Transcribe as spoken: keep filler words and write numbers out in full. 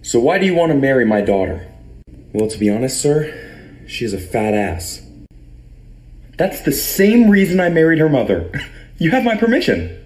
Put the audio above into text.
So why do you want to marry my daughter? Well, to be honest, sir, she has a fat ass. That's the same reason I married her mother. You have my permission.